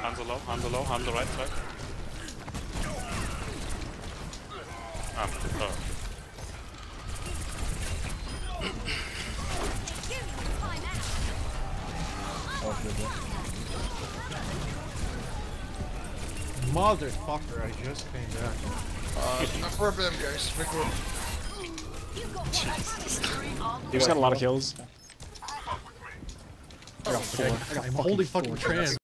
Hands low, hand the right side. Motherfucker, I just came back. Not for them guys. Big room. You just got a lot of kills. I'm holding fucking trans.